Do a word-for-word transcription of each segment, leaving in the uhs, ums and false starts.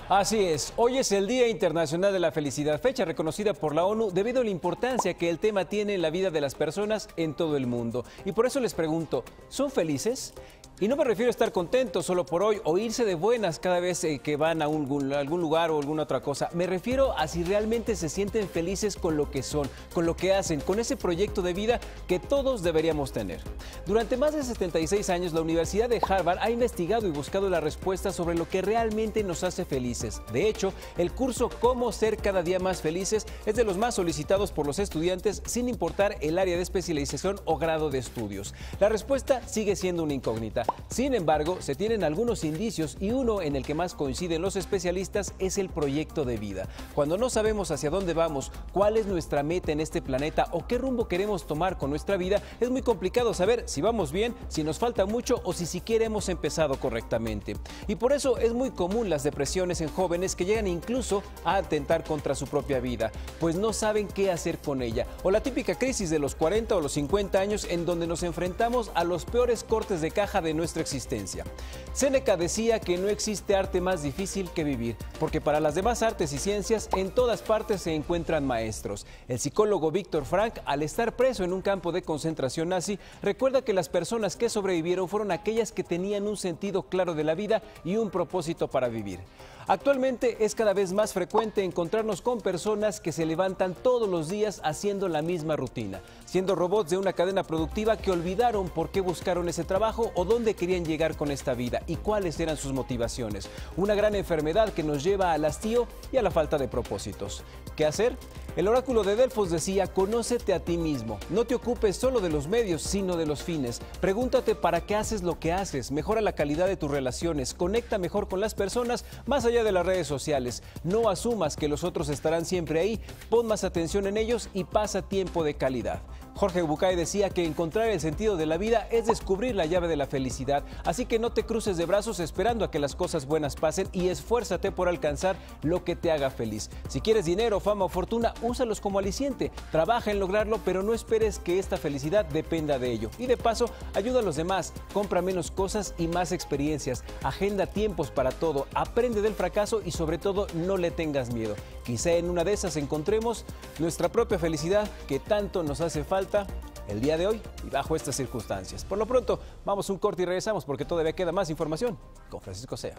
Así es, hoy es el Día Internacional de la Felicidad, fecha reconocida por la ONU debido a la importancia que el tema tiene en la vida de las personas en todo el mundo. Y por eso les pregunto, ¿son felices? Y no me refiero a estar contentos solo por hoy o irse de buenas cada vez eh, que van a, un, a algún lugar o alguna otra cosa. Me refiero a si realmente se sienten felices con lo que son, con lo que hacen, con ese proyecto de vida que todos deberíamos tener. Durante más de setenta y seis años, la Universidad de Harvard ha investigado y buscado la respuesta sobre lo que realmente nos hace felices. De hecho, el curso Cómo ser cada día más felices es de los más solicitados por los estudiantes sin importar el área de especialización o grado de estudios. La respuesta sigue siendo una incógnita. Sin embargo, se tienen algunos indicios y uno en el que más coinciden los especialistas es el proyecto de vida. Cuando no sabemos hacia dónde vamos, cuál es nuestra meta en este planeta o qué rumbo queremos tomar con nuestra vida, es muy complicado saber si vamos bien, si nos falta mucho o si siquiera hemos empezado correctamente. Y por eso es muy común las depresiones en jóvenes que llegan incluso a atentar contra su propia vida, pues no saben qué hacer con ella. O la típica crisis de los cuarenta o los cincuenta años en donde nos enfrentamos a los peores cortes de caja de nuestra existencia. Séneca decía que no existe arte más difícil que vivir, porque para las demás artes y ciencias en todas partes se encuentran maestros. El psicólogo Viktor Frankl, al estar preso en un campo de concentración nazi, recuerda que las personas que sobrevivieron fueron aquellas que tenían un sentido claro de la vida y un propósito para vivir. Actualmente es cada vez más frecuente encontrarnos con personas que se levantan todos los días haciendo la misma rutina, siendo robots de una cadena productiva que olvidaron por qué buscaron ese trabajo o dónde querían llegar con esta vida y cuáles eran sus motivaciones. Una gran enfermedad que nos lleva al hastío y a la falta de propósitos. ¿Qué hacer? El oráculo de Delfos decía: conócete a ti mismo. No te ocupes solo de los medios, sino de los fines. Pregúntate para qué haces lo que haces. Mejora la calidad de tus relaciones. Conecta mejor con las personas más allá de las redes sociales. No asumas que los otros estarán siempre ahí. Pon más atención en ellos y pasa tiempo de calidad. Jorge Bucay decía que encontrar el sentido de la vida es descubrir la llave de la felicidad. Así que no te cruces de brazos esperando a que las cosas buenas pasen y esfuérzate por alcanzar lo que te haga feliz. Si quieres dinero, fama o fortuna, úsalos como aliciente. Trabaja en lograrlo, pero no esperes que esta felicidad dependa de ello. Y de paso, ayuda a los demás. Compra menos cosas y más experiencias. Agenda tiempos para todo. Aprende del fracaso y sobre todo no le tengas miedo. Quizá en una de esas encontremos nuestra propia felicidad que tanto nos hace falta el día de hoy y bajo estas circunstancias. Por lo pronto, vamos a un corte y regresamos porque todavía queda más información con Francisco Sea.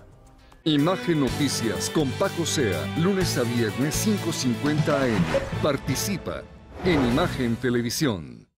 Imagen Noticias con Paco Sea, lunes a viernes cinco cincuenta a eme. Participa en Imagen Televisión.